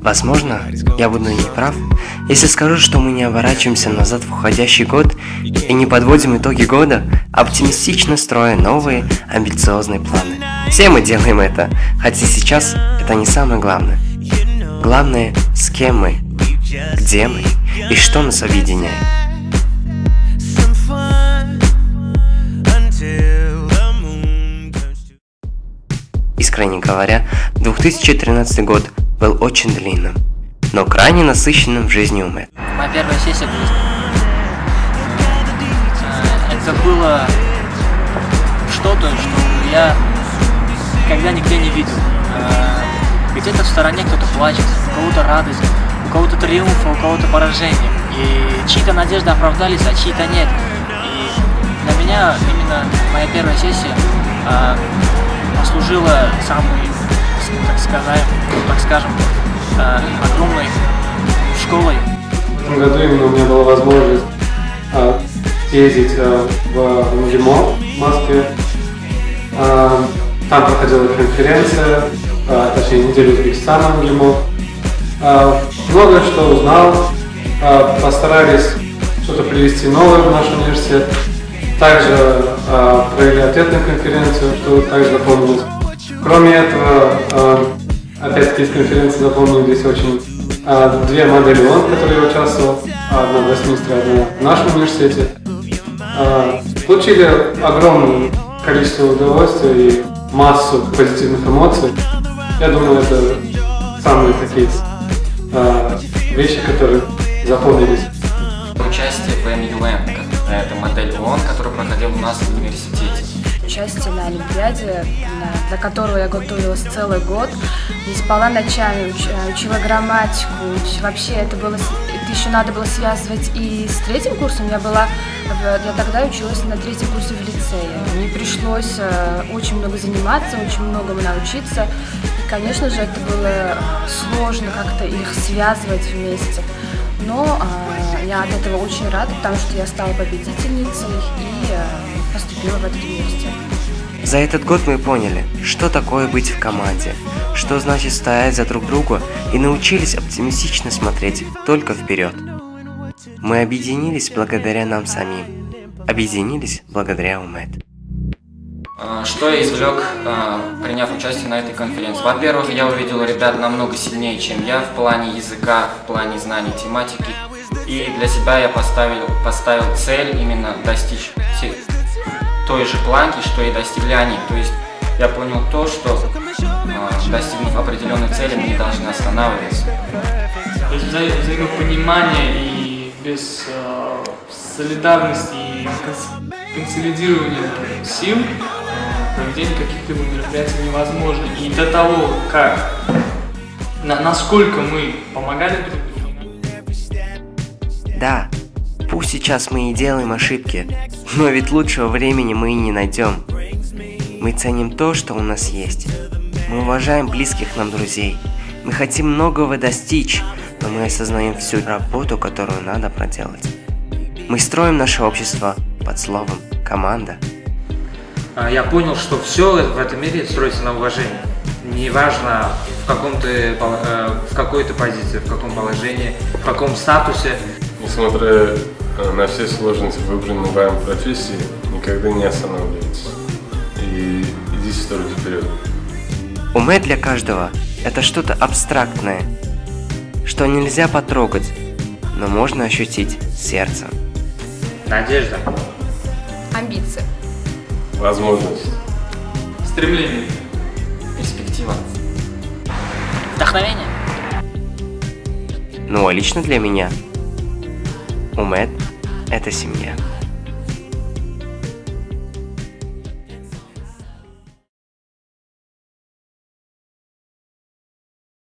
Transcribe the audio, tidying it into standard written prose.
Возможно, я буду не прав, если скажу, что мы не оборачиваемся назад в уходящий год и не подводим итоги года, оптимистично строя новые амбициозные планы. Все мы делаем это, хотя сейчас это не самое главное. Главное, с кем мы, где мы и что нас объединяет. Искренне говоря, 2013 год был очень длинным, но крайне насыщенным в жизни Умэд. Моя первая сессия в жизни. Это было что-то, что я никогда нигде не видел. Где-то в стороне кто-то плачет, у кого-то радость, у кого-то триумф, у кого-то поражение. И чьи-то надежды оправдались, а чьи-то нет. И для меня именно моя первая сессия послужила самой, так скажем, огромной школой. В этом году именно у меня была возможность съездить в МГИМО в Москве. Там проходила конференция, точнее неделю Узбекистана в МГИМО. Много что узнал, постарались что-то привести новое в наш университет. Также провели ответную конференцию, что также запомнилось. Кроме этого, опять-таки из конференции запомнились очень две модели ООН, в которых я участвовал, одна в Вестминстере, одна в нашем университете. Получили огромное количество удовольствия и массу позитивных эмоций. Я думаю, это самые такие вещи, которые запомнились. Участие в МЮМ, это модель ООН, которая проходила у нас в университете. Участие на Олимпиаде, для которого я готовилась целый год, не спала ночами, учила грамматику, вообще это еще надо было связывать и с третьим курсом. Я тогда училась на третьем курсе в лицее. Мне пришлось очень много заниматься, очень многому научиться. И, конечно же, это было сложно как-то их связывать вместе. Но я от этого очень рада, потому что я стала победительницей и поступила в этот университет. За этот год мы поняли, что такое быть в команде, что значит стоять за друг друга, и научились оптимистично смотреть только вперед. Мы объединились благодаря нам самим, объединились благодаря Умэд. Что я извлек, приняв участие на этой конференции? Во-первых, я увидел ребят намного сильнее, чем я в плане языка, в плане знаний тематики. И для себя я поставил цель именно достичь той же планки, что и достигли они. То есть я понял то, что достигнув определенной цели, мы не должны останавливаться. Без взаимопонимания и без солидарности и консолидирования сил проведение каких-либо мероприятий невозможно. И до того, насколько мы помогали друг другу. Да, пусть сейчас мы и делаем ошибки, но ведь лучшего времени мы и не найдем. Мы ценим то, что у нас есть. Мы уважаем близких нам друзей. Мы хотим многого достичь, но мы осознаем всю работу, которую надо проделать. Мы строим наше общество под словом «команда». Я понял, что все в этом мире строится на уважении. Неважно в какой-то позиции, в каком положении, в каком статусе. Несмотря на все сложности выбранной вами профессии, никогда не останавливайтесь. И идите только вперед. Умэд для каждого – это что-то абстрактное, что нельзя потрогать, но можно ощутить сердцем. Надежда. Амбиции. Возможность. Стремление. Перспектива. Вдохновение. Ну а лично для меня Умэд – это семья.